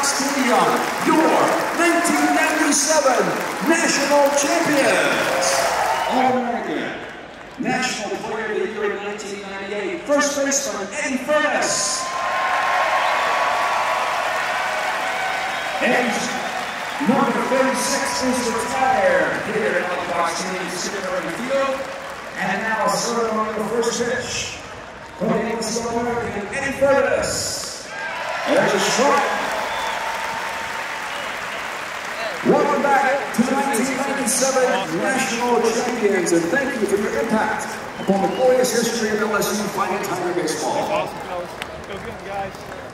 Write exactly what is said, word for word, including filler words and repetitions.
Stadium, your nineteen ninety-seven National Champions. All-American, National Player of the Year in nineteen ninety-eight, first baseman Eddie Furnace. And number thirty-six is retired here at the Fox Stadium, Skipper in the field. And now serving on the first pitch from the English All-American Eddie Furnace. There's a strike. Welcome back to the nineteen ninety-seven National Champions, and thank you for your impact upon the glorious history of L S U fighting Tiger baseball. Awesome, fellas. Go get them, guys.